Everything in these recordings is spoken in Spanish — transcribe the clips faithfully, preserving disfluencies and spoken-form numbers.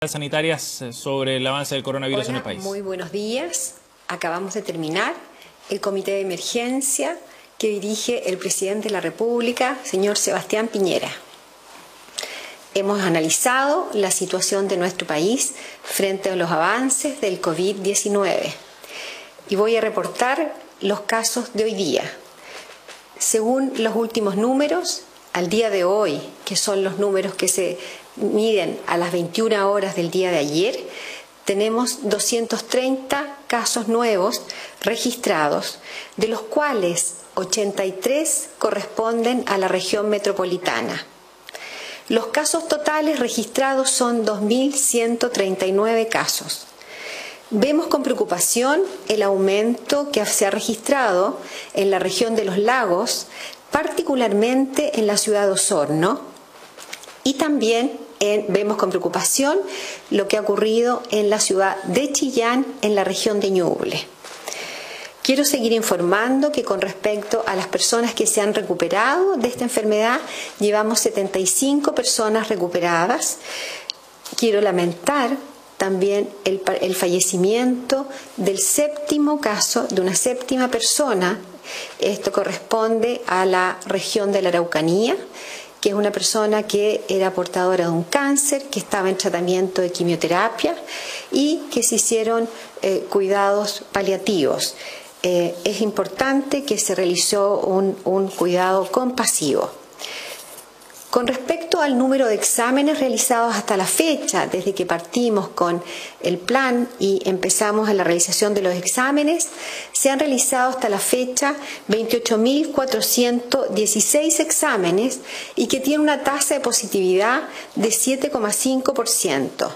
sanitarias sobre el avance del coronavirus Hola, en el país. Muy buenos días. Acabamos de terminar el comité de emergencia que dirige el presidente de la República, señor Sebastián Piñera. Hemos analizado la situación de nuestro país frente a los avances del COVID diecinueve y voy a reportar los casos de hoy día. Según los últimos números, al día de hoy, que son los números que se miden a las veintiuna horas del día de ayer, tenemos doscientos treinta casos nuevos registrados, de los cuales ochenta y tres corresponden a la región metropolitana. Los casos totales registrados son dos mil ciento treinta y nueve casos. Vemos con preocupación el aumento que se ha registrado en la región de los lagos, particularmente en la ciudad de Osorno, y también en, vemos con preocupación lo que ha ocurrido en la ciudad de Chillán, en la región de Ñuble. Quiero seguir informando que con respecto a las personas que se han recuperado de esta enfermedad, llevamos setenta y cinco personas recuperadas. Quiero lamentar también el, el fallecimiento del séptimo caso, de una séptima persona. Esto corresponde a la región de la Araucanía, que es una persona que era portadora de un cáncer, que estaba en tratamiento de quimioterapia y que se hicieron eh, cuidados paliativos. Eh, es importante que se realizó un, un cuidado compasivo. Con respecto al número de exámenes realizados hasta la fecha, desde que partimos con el plan y empezamos en la realización de los exámenes, se han realizado hasta la fecha veintiocho mil cuatrocientos dieciséis exámenes y que tiene una tasa de positividad de siete coma cinco por ciento.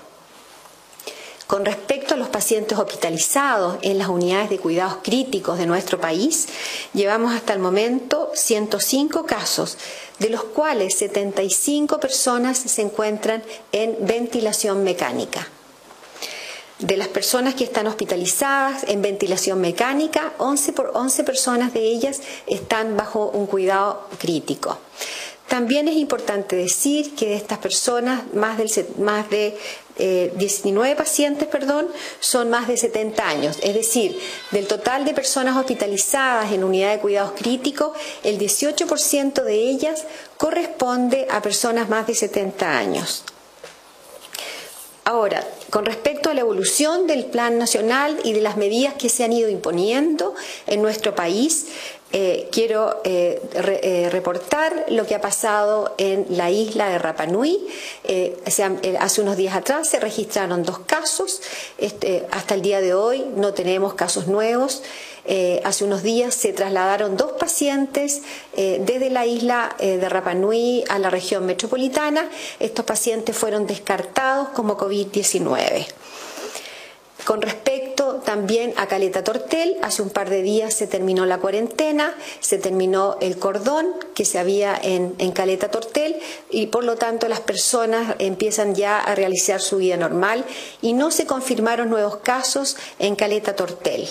Con respecto a los pacientes hospitalizados en las unidades de cuidados críticos de nuestro país, llevamos hasta el momento ciento cinco casos, de los cuales setenta y cinco personas se encuentran en ventilación mecánica. De las personas que están hospitalizadas en ventilación mecánica, once, por once personas de ellas están bajo un cuidado crítico. También es importante decir que de estas personas, más, del, más de eh, diecinueve pacientes, perdón, son más de setenta años. Es decir, del total de personas hospitalizadas en unidad de cuidados críticos, el dieciocho por ciento de ellas corresponde a personas más de setenta años. Ahora, con respecto a la evolución del Plan Nacional y de las medidas que se han ido imponiendo en nuestro país, eh, quiero eh, re, eh, reportar lo que ha pasado en la isla de Rapa Nui. Eh, se han, eh, hace unos días atrás se registraron dos casos, este, hasta el día de hoy no tenemos casos nuevos. Eh, hace unos días se trasladaron dos pacientes eh, desde la isla eh, de Rapa Nui a la región metropolitana. Estos pacientes fueron descartados como COVID diecinueve. Con respecto también a Caleta Tortel, hace un par de días se terminó la cuarentena, se terminó el cordón que se había en, en Caleta Tortel y por lo tanto las personas empiezan ya a realizar su vida normal y no se confirmaron nuevos casos en Caleta Tortel.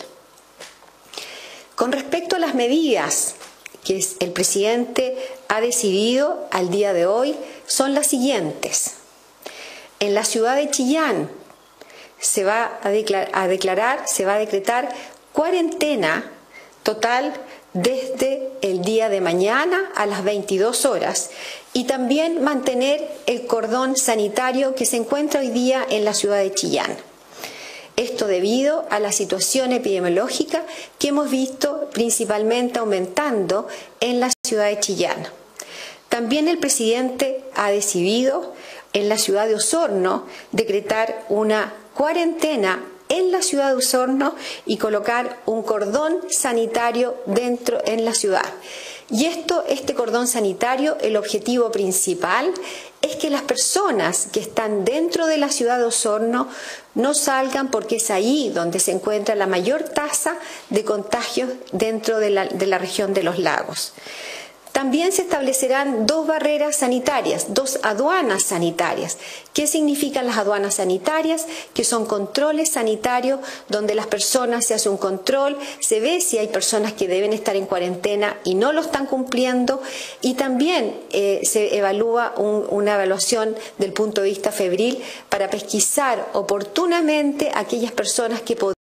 Con respecto a las medidas que el presidente ha decidido al día de hoy, son las siguientes. En la ciudad de Chillán se va a declarar, a declarar, se va a decretar cuarentena total desde el día de mañana a las veintidós horas y también mantener el cordón sanitario que se encuentra hoy día en la ciudad de Chillán. Esto debido a la situación epidemiológica que hemos visto principalmente aumentando en la ciudad de Chillán. También el presidente ha decidido en la ciudad de Osorno decretar una cuarentena en la ciudad de Osorno y colocar un cordón sanitario dentro en la ciudad. Y esto, este cordón sanitario, el objetivo principal es que las personas que están dentro de la ciudad de Osorno no salgan porque es ahí donde se encuentra la mayor tasa de contagios dentro de la, de la región de los lagos. También se establecerán dos barreras sanitarias, dos aduanas sanitarias. ¿Qué significan las aduanas sanitarias? Que son controles sanitarios donde las personas se hace un control, se ve si hay personas que deben estar en cuarentena y no lo están cumpliendo, y también eh, se evalúa un, una evaluación del punto de vista febril para pesquisar oportunamente a aquellas personas que podrían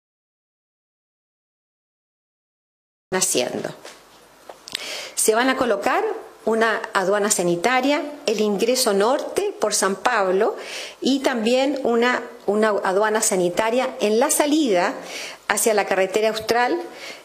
estar haciendo. Se van a colocar una aduana sanitaria, el ingreso norte por San Pablo y también una, una aduana sanitaria en la salida hacia la carretera austral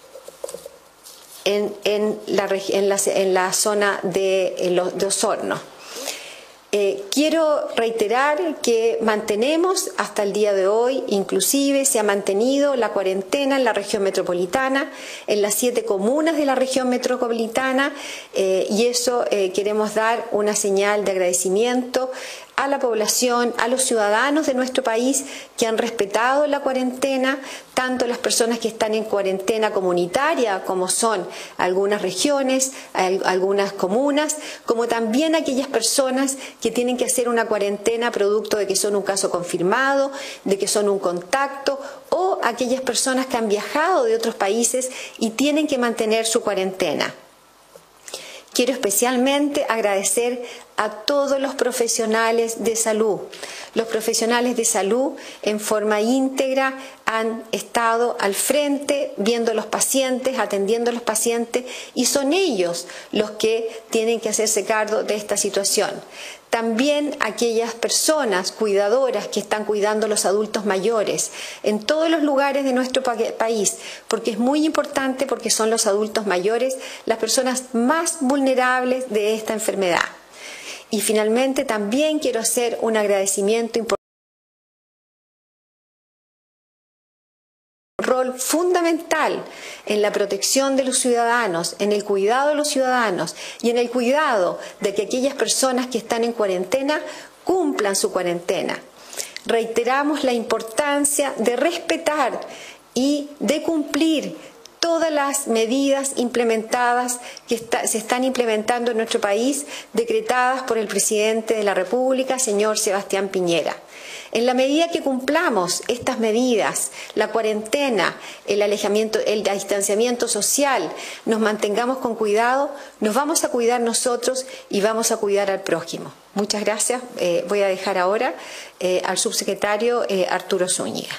en, en, la, en, la, en la zona de, de Osorno. Eh, quiero reiterar que mantenemos hasta el día de hoy, inclusive se ha mantenido la cuarentena en la región metropolitana, en las siete comunas de la región metropolitana, eh, y eso eh, queremos dar una señal de agradecimiento a la población, a los ciudadanos de nuestro país que han respetado la cuarentena, tanto las personas que están en cuarentena comunitaria, como son algunas regiones, algunas comunas, como también aquellas personas que tienen que hacer una cuarentena producto de que son un caso confirmado, de que son un contacto, o aquellas personas que han viajado de otros países y tienen que mantener su cuarentena. Quiero especialmente agradecer a todos los profesionales de salud. Los profesionales de salud en forma íntegra han estado al frente, viendo a los pacientes, atendiendo a los pacientes, y son ellos los que tienen que hacerse cargo de esta situación. También aquellas personas cuidadoras que están cuidando a los adultos mayores en todos los lugares de nuestro país, porque es muy importante, porque son los adultos mayores las personas más vulnerables de esta enfermedad. Y finalmente también quiero hacer un agradecimiento importante. Rol fundamental en la protección de los ciudadanos, en el cuidado de los ciudadanos y en el cuidado de que aquellas personas que están en cuarentena cumplan su cuarentena. Reiteramos la importancia de respetar y de cumplir todas las medidas implementadas que está, se están implementando en nuestro país, decretadas por el presidente de la República, señor Sebastián Piñera. En la medida que cumplamos estas medidas, la cuarentena, el alejamiento, el distanciamiento social, nos mantengamos con cuidado, nos vamos a cuidar nosotros y vamos a cuidar al prójimo. Muchas gracias. Eh, voy a dejar ahora eh, al subsecretario eh, Arturo Zúñiga.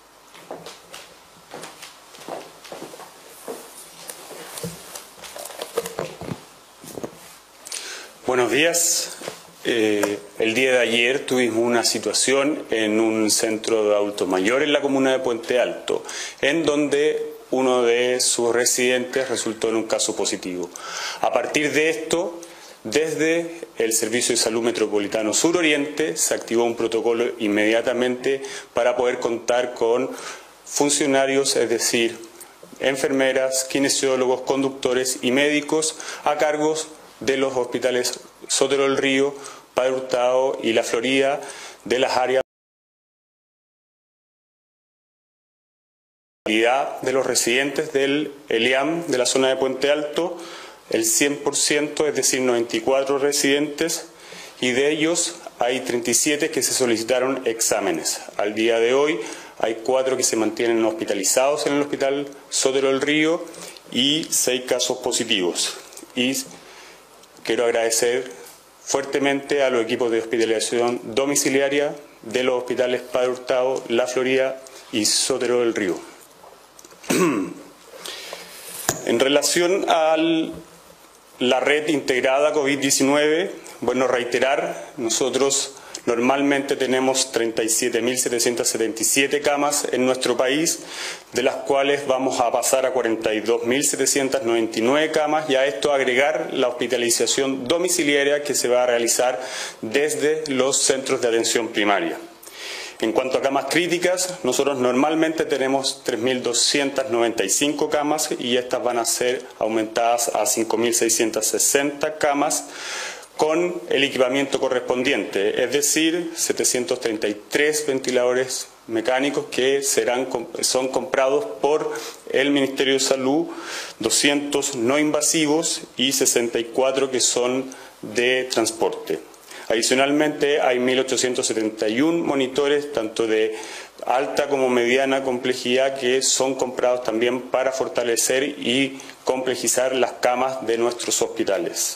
Buenos días. Eh, el día de ayer tuvimos una situación en un centro de adultos mayores en la comuna de Puente Alto, en donde uno de sus residentes resultó en un caso positivo. A partir de esto, desde el Servicio de Salud Metropolitano Sur Oriente se activó un protocolo inmediatamente para poder contar con funcionarios, es decir, enfermeras, kinesiólogos, conductores y médicos a cargo de los hospitales Sotero del Río, Padre Hurtado y La Florida, de las áreas de los residentes del ELIAM de la zona de Puente Alto, el cien por ciento, es decir, noventa y cuatro residentes, y de ellos hay treinta y siete que se solicitaron exámenes. Al día de hoy hay cuatro que se mantienen hospitalizados en el Hospital Sotero del Río y seis casos positivos. Y quiero agradecer fuertemente a los equipos de hospitalización domiciliaria de los hospitales Padre Hurtado, La Florida y Sotero del Río. En relación a la red integrada COVID diecinueve, bueno, reiterar, nosotros normalmente tenemos treinta y siete mil setecientas setenta y siete camas en nuestro país, de las cuales vamos a pasar a cuarenta y dos mil setecientas noventa y nueve camas, y a esto agregar la hospitalización domiciliaria que se va a realizar desde los centros de atención primaria. En cuanto a camas críticas, nosotros normalmente tenemos tres mil doscientas noventa y cinco camas y estas van a ser aumentadas a cinco mil seiscientas sesenta camas, con el equipamiento correspondiente, es decir, setecientos treinta y tres ventiladores mecánicos que serán, son comprados por el Ministerio de Salud, doscientos no invasivos y sesenta y cuatro que son de transporte. Adicionalmente, hay mil ochocientos setenta y uno monitores, tanto de alta como mediana complejidad, que son comprados también para fortalecer y complejizar las camas de nuestros hospitales.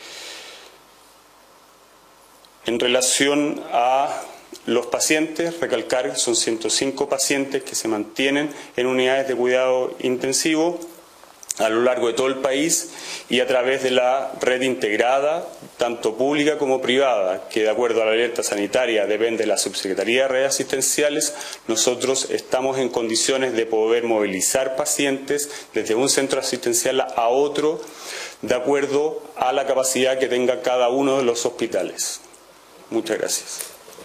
En relación a los pacientes, recalcar, son ciento cinco pacientes que se mantienen en unidades de cuidado intensivo a lo largo de todo el país y a través de la red integrada, tanto pública como privada, que de acuerdo a la alerta sanitaria depende de la Subsecretaría de Redes Asistenciales. Nosotros estamos en condiciones de poder movilizar pacientes desde un centro asistencial a otro, de acuerdo a la capacidad que tenga cada uno de los hospitales. Muchas gracias.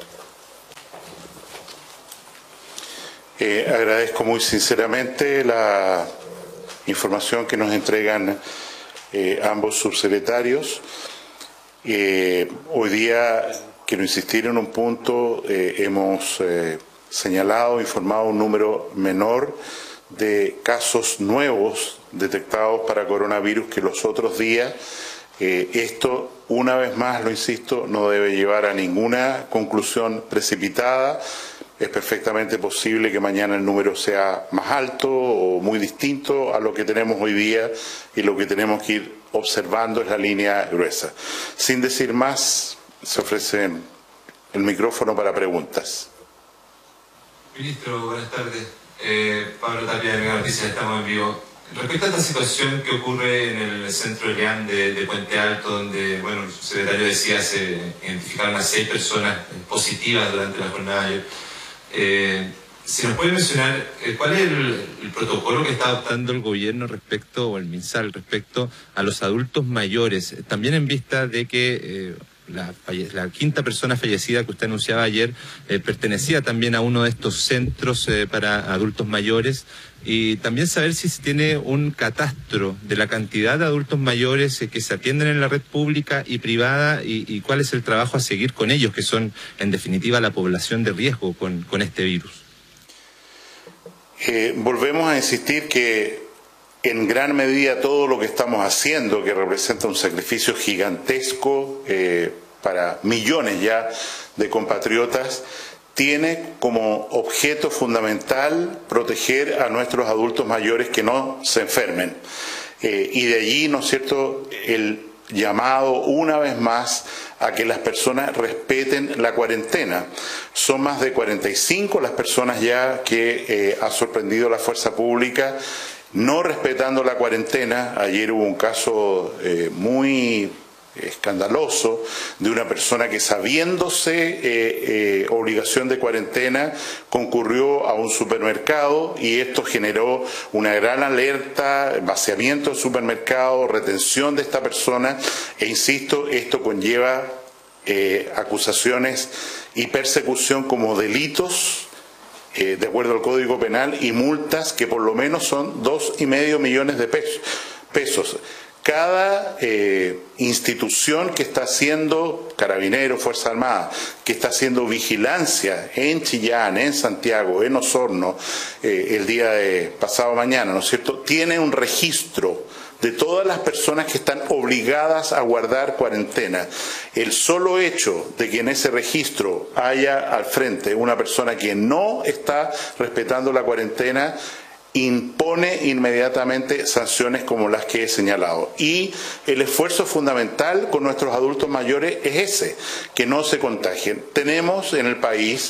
Eh, agradezco muy sinceramente la información que nos entregan eh, ambos subsecretarios. Eh, hoy día, quiero insistir en un punto, eh, hemos eh, señalado, informado un número menor de casos nuevos detectados para coronavirus que los otros días. Eh, esto, una vez más, lo insisto, no debe llevar a ninguna conclusión precipitada. Es perfectamente posible que mañana el número sea más alto o muy distinto a lo que tenemos hoy día, y lo que tenemos que ir observando es la línea gruesa. Sin decir más, se ofrece el micrófono para preguntas. Ministro, buenas tardes. Eh, Pablo Tapia de Mega Noticias, estamos en vivo. Respecto a esta situación que ocurre en el centro Leán de, de Puente Alto, donde, bueno, el subsecretario decía se identificaron a seis personas positivas durante la jornada de ayer. Eh, ¿Se nos puede mencionar eh, cuál es el, el protocolo que está adoptando el gobierno respecto, o el MinSal, respecto a los adultos mayores? También en vista de que eh, la, la quinta persona fallecida que usted anunciaba ayer eh, pertenecía también a uno de estos centros eh, para adultos mayores, y también saber si se tiene un catastro de la cantidad de adultos mayores eh, que se atienden en la red pública y privada, y, y cuál es el trabajo a seguir con ellos, que son en definitiva la población de riesgo con, con este virus. Eh, volvemos a insistir que en gran medida todo lo que estamos haciendo, que representa un sacrificio gigantesco eh, para millones ya de compatriotas, tiene como objeto fundamental proteger a nuestros adultos mayores que no se enfermen. Eh, y de allí, ¿no es cierto?, el llamado una vez más a que las personas respeten la cuarentena. Son más de cuarenta y cinco las personas ya que eh, ha sorprendido la fuerza pública no respetando la cuarentena. Ayer hubo un caso eh, muy escandaloso de una persona que, sabiéndose eh, eh, obligación de cuarentena, concurrió a un supermercado, y esto generó una gran alerta, vaciamiento del supermercado, retención de esta persona, e insisto, esto conlleva eh, acusaciones y persecución como delitos eh, de acuerdo al Código Penal, y multas que por lo menos son dos y medio millones de pesos. pesos. Cada eh, institución que está haciendo, Carabineros, Fuerza Armada, que está haciendo vigilancia en Chillán, en Santiago, en Osorno, eh, el día de pasado mañana, ¿no es cierto?, tiene un registro de todas las personas que están obligadas a guardar cuarentena. El solo hecho de que en ese registro haya al frente una persona que no está respetando la cuarentena impone inmediatamente sanciones como las que he señalado. Y el esfuerzo fundamental con nuestros adultos mayores es ese, que no se contagien. Tenemos en el país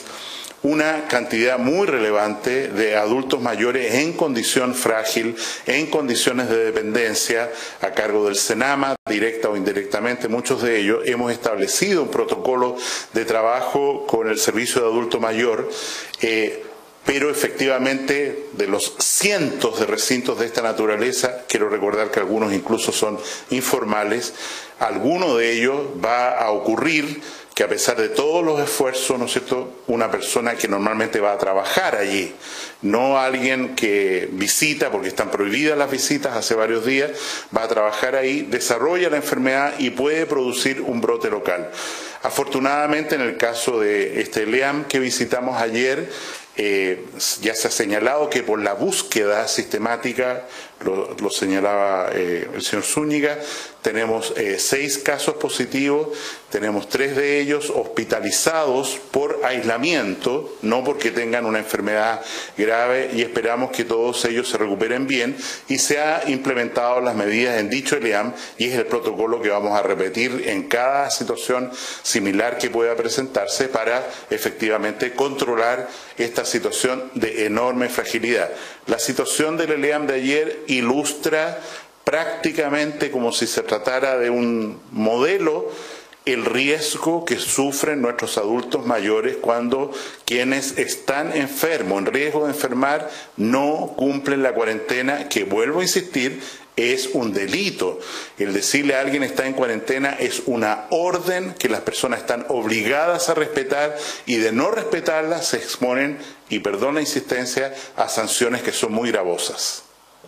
una cantidad muy relevante de adultos mayores en condición frágil, en condiciones de dependencia, a cargo del SENAMA, directa o indirectamente, muchos de ellos. Hemos establecido un protocolo de trabajo con el Servicio de Adulto Mayor, eh, pero efectivamente de los cientos de recintos de esta naturaleza, quiero recordar que algunos incluso son informales, alguno de ellos va a ocurrir que a pesar de todos los esfuerzos, ¿no es cierto?, una persona que normalmente va a trabajar allí, no alguien que visita, porque están prohibidas las visitas hace varios días, va a trabajar ahí, desarrolla la enfermedad y puede producir un brote local. Afortunadamente, en el caso de este LEAM que visitamos ayer, eh, ya se ha señalado que por la búsqueda sistemática, lo, lo señalaba eh, el señor Zúñiga, tenemos eh, seis casos positivos, tenemos tres de ellos hospitalizados por aislamiento, no porque tengan una enfermedad grave, y esperamos que todos ellos se recuperen bien, y se han implementado las medidas en dicho LEAM, y es el protocolo que vamos a repetir en cada situación similar que pueda presentarse para efectivamente controlar esta situación de enorme fragilidad. La situación del LEAM de ayer ilustra prácticamente, como si se tratara de un modelo, el riesgo que sufren nuestros adultos mayores cuando quienes están enfermos, en riesgo de enfermar, no cumplen la cuarentena, que, vuelvo a insistir, es un delito. El decirle a alguien está en cuarentena es una orden que las personas están obligadas a respetar, y de no respetarla se exponen, y perdón la insistencia, a sanciones que son muy gravosas.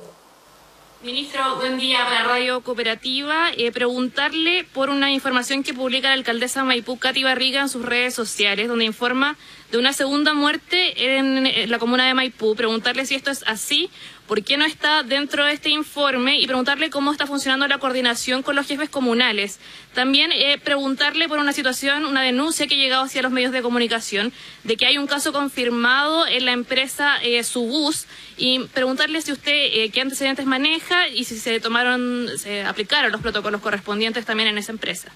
Ministro, buen día para Radio Cooperativa. Eh, preguntarle por una información que publica la alcaldesa Maipú, Katy Barriga, en sus redes sociales, donde informa de una segunda muerte en la comuna de Maipú. Preguntarle si esto es así, por qué no está dentro de este informe, y preguntarle cómo está funcionando la coordinación con los jefes comunales. También eh, preguntarle por una situación, una denuncia que ha llegado hacia los medios de comunicación, de que hay un caso confirmado en la empresa eh, Subús, y preguntarle si usted eh, qué antecedentes maneja y si se tomaron, se aplicaron los protocolos correspondientes también en esa empresa.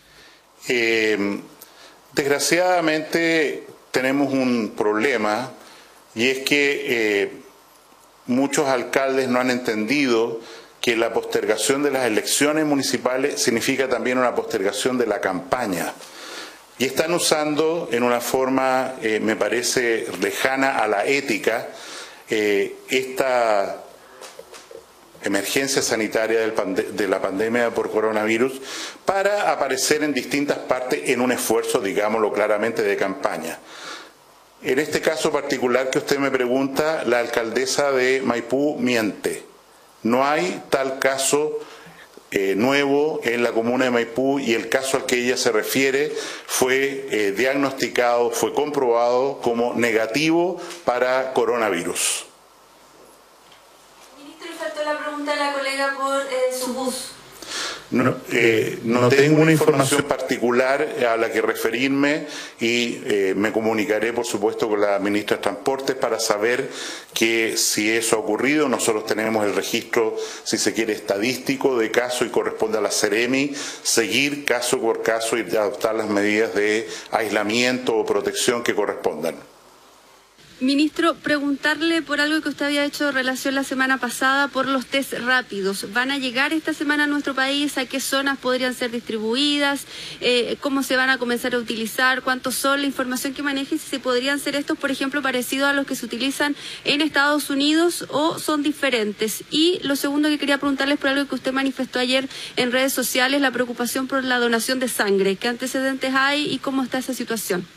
Eh, desgraciadamente tenemos un problema, y es que eh, muchos alcaldes no han entendido que la postergación de las elecciones municipales significa también una postergación de la campaña. Y están usando en una forma, eh, me parece, lejana a la ética, eh, esta emergencia sanitaria del pande de la pandemia por coronavirus para aparecer en distintas partes en un esfuerzo, digámoslo claramente, de campaña. En este caso particular que usted me pregunta, la alcaldesa de Maipú miente. No hay tal caso eh, nuevo en la comuna de Maipú, y el caso al que ella se refiere fue eh, diagnosticado, fue comprobado como negativo para coronavirus. Ministro, le faltó la pregunta a la colega por eh, Subús. No, eh, no tengo una información particular a la que referirme, y eh, me comunicaré, por supuesto, con la ministra de Transportes para saber que si eso ha ocurrido. Nosotros tenemos el registro, si se quiere, estadístico de caso, y corresponde a la Ceremi seguir caso por caso y adoptar las medidas de aislamiento o protección que correspondan. Ministro, preguntarle por algo que usted había hecho relación la semana pasada por los test rápidos. ¿Van a llegar esta semana a nuestro país? ¿A qué zonas podrían ser distribuidas? Eh, ¿Cómo se van a comenzar a utilizar? ¿Cuántos son? La información que maneje, si se podrían ser estos, por ejemplo, parecidos a los que se utilizan en Estados Unidos, o son diferentes. Y lo segundo que quería preguntarles por algo que usted manifestó ayer en redes sociales, la preocupación por la donación de sangre. ¿Qué antecedentes hay y cómo está esa situación?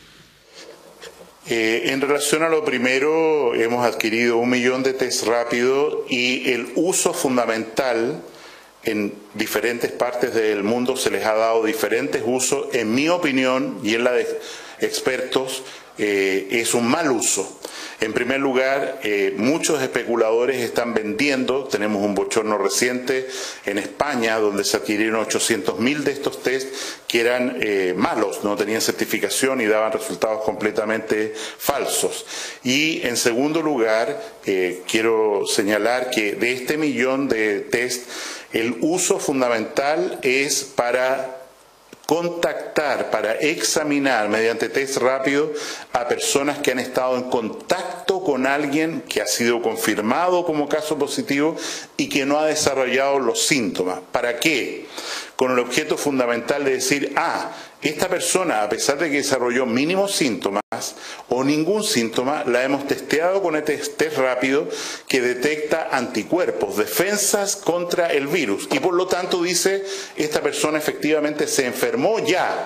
Eh, en relación a lo primero, hemos adquirido un millón de test rápidos, y el uso fundamental en diferentes partes del mundo se les ha dado diferentes usos. En mi opinión, y en la de expertos, eh, es un mal uso. En primer lugar, eh, muchos especuladores están vendiendo, tenemos un bochorno reciente en España donde se adquirieron ochocientos mil de estos test que eran eh, malos, no tenían certificación y daban resultados completamente falsos. Y en segundo lugar, eh, quiero señalar que de este millón de test, el uso fundamental es para contactar, para examinar mediante test rápido a personas que han estado en contacto con alguien que ha sido confirmado como caso positivo y que no ha desarrollado los síntomas. ¿Para qué? Con el objeto fundamental de decir, ah, esta persona, a pesar de que desarrolló mínimos síntomas o ningún síntoma, la hemos testeado con este test rápido que detecta anticuerpos, defensas contra el virus, y por lo tanto dice, esta persona efectivamente se enfermó ya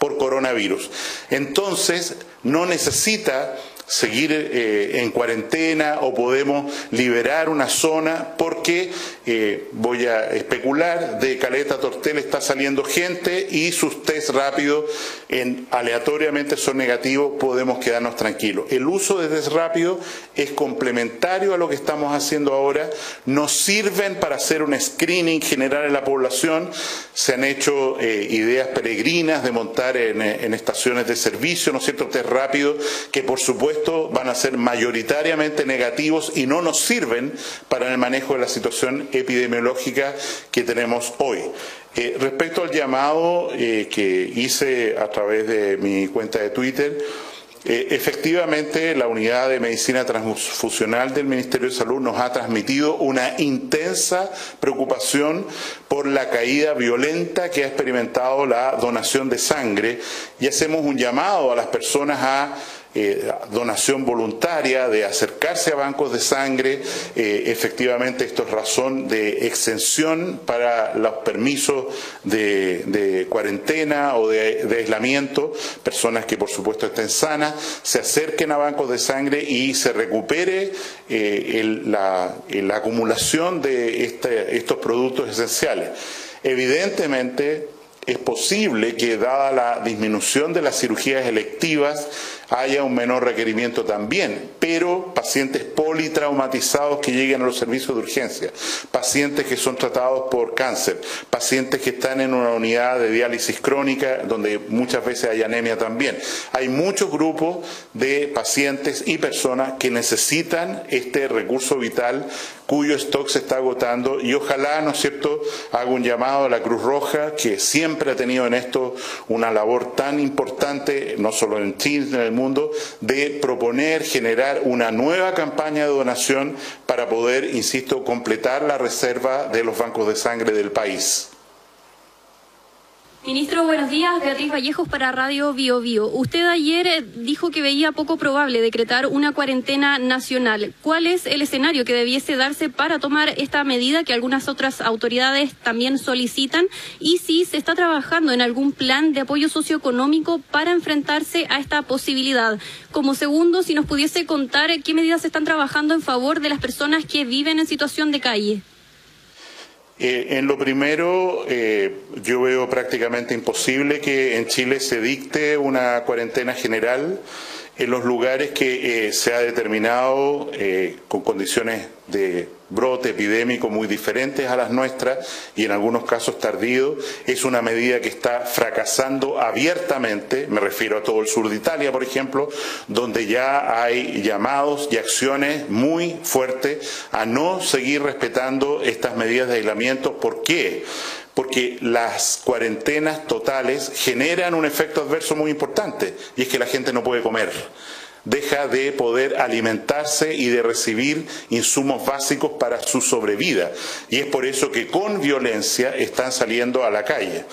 por coronavirus. Entonces, no necesita seguir eh, en cuarentena o podemos liberar una zona porque, eh, voy a especular, de Caleta Tortel está saliendo gente y sus test rápidos en, aleatoriamente son negativos, podemos quedarnos tranquilos. El uso de test rápido es complementario a lo que estamos haciendo ahora, nos sirven para hacer un screening general en la población, se han hecho eh, ideas peregrinas de montar en, en estaciones de servicio, ¿no es cierto?, test rápido que por supuesto van a ser mayoritariamente negativos y no nos sirven para el manejo de la situación epidemiológica que tenemos hoy. Eh, respecto al llamado eh, que hice a través de mi cuenta de Twitter, eh, efectivamente la unidad de medicina transfusional del Ministerio de Salud nos ha transmitido una intensa preocupación por la caída violenta que ha experimentado la donación de sangre y hacemos un llamado a las personas a Eh, donación voluntaria, de acercarse a bancos de sangre. Eh, efectivamente esto es razón de exención para los permisos de, de cuarentena o de, de aislamiento, personas que por supuesto estén sanas, se acerquen a bancos de sangre y se recupere eh, el, la, la acumulación de este, estos productos esenciales. Evidentemente es posible que, dada la disminución de las cirugías electivas, haya un menor requerimiento también, pero pacientes politraumatizados que lleguen a los servicios de urgencia, pacientes que son tratados por cáncer, pacientes que están en una unidad de diálisis crónica, donde muchas veces hay anemia también. Hay muchos grupos de pacientes y personas que necesitan este recurso vital cuyo stock se está agotando y ojalá, ¿no es cierto?, haga un llamado a la Cruz Roja, que siempre ha tenido en esto una labor tan importante, no solo en Chile, en el mundo, de proponer, generar una nueva campaña de donación para poder, insisto, completar la reserva de los bancos de sangre del país. Ministro, buenos días. Beatriz Vallejos para Radio Bio Bio. Usted ayer dijo que veía poco probable decretar una cuarentena nacional. ¿Cuál es el escenario que debiese darse para tomar esta medida que algunas otras autoridades también solicitan? Y si se está trabajando en algún plan de apoyo socioeconómico para enfrentarse a esta posibilidad. Como segundo, si nos pudiese contar qué medidas se están trabajando en favor de las personas que viven en situación de calle. Eh, en lo primero, eh, yo veo prácticamente imposible que en Chile se dicte una cuarentena general en los lugares que eh, se ha determinado eh, con condiciones de brote epidémico muy diferentes a las nuestras y en algunos casos tardío. Es una medida que está fracasando abiertamente, me refiero a todo el sur de Italia, por ejemplo, donde ya hay llamados y acciones muy fuertes a no seguir respetando estas medidas de aislamiento. ¿Por qué? Porque las cuarentenas totales generan un efecto adverso muy importante y es que la gente no puede comer. Deja de poder alimentarse y de recibir insumos básicos para su sobrevida. Y es por eso que con violencia están saliendo a la calle.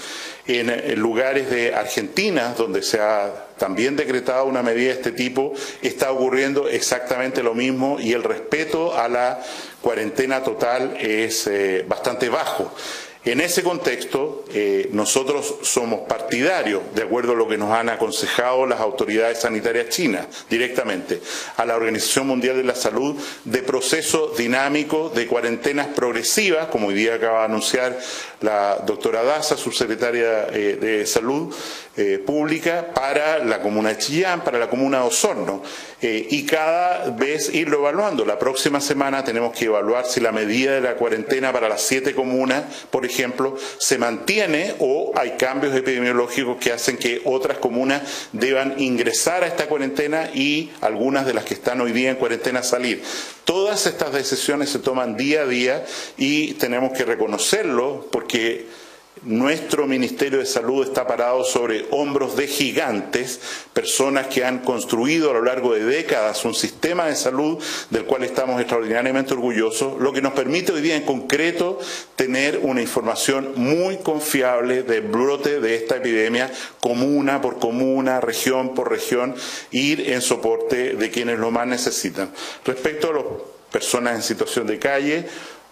En lugares de Argentina, donde se ha también decretado una medida de este tipo, está ocurriendo exactamente lo mismo y el respeto a la cuarentena total es eh, bastante bajo. En ese contexto, eh, nosotros somos partidarios, de acuerdo a lo que nos han aconsejado las autoridades sanitarias chinas directamente, a la Organización Mundial de la Salud, de procesos dinámicos de cuarentenas progresivas, como hoy día acaba de anunciar la doctora Daza, subsecretaria eh, de Salud eh, Pública, para la comuna de Chillán, para la comuna de Osorno, eh, y cada vez irlo evaluando. La próxima semana tenemos que evaluar si la medida de la cuarentena para las siete comunas, por ejemplo, se mantiene o hay cambios epidemiológicos que hacen que otras comunas deban ingresar a esta cuarentena y algunas de las que están hoy día en cuarentena salir. Todas estas decisiones se toman día a día y tenemos que reconocerlo porque nuestro Ministerio de Salud está parado sobre hombros de gigantes, personas que han construido a lo largo de décadas un sistema de salud del cual estamos extraordinariamente orgullosos, lo que nos permite hoy día en concreto tener una información muy confiable del brote de esta epidemia, comuna por comuna, región por región, ir en soporte de quienes lo más necesitan. Respecto a las personas en situación de calle,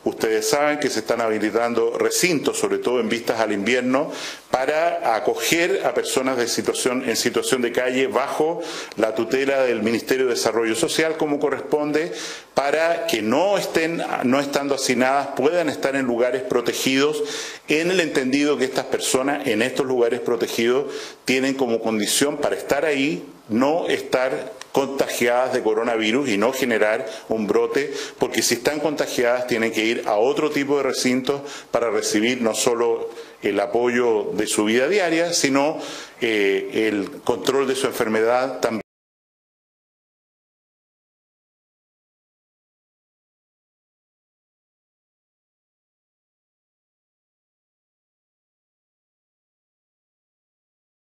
Ustedes saben que se están habilitando recintos, sobre todo en vistas al invierno, para acoger a personas de situación, en situación de calle bajo la tutela del Ministerio de Desarrollo Social, como corresponde, para que no estén, no estando hacinadas, puedan estar en lugares protegidos, en el entendido que estas personas en estos lugares protegidos tienen como condición para estar ahí no estar contagiadas de coronavirus y no generar un brote, porque si están contagiadas tienen que ir a otro tipo de recintos para recibir no solo el apoyo de su vida diaria, sino eh, el control de su enfermedad también.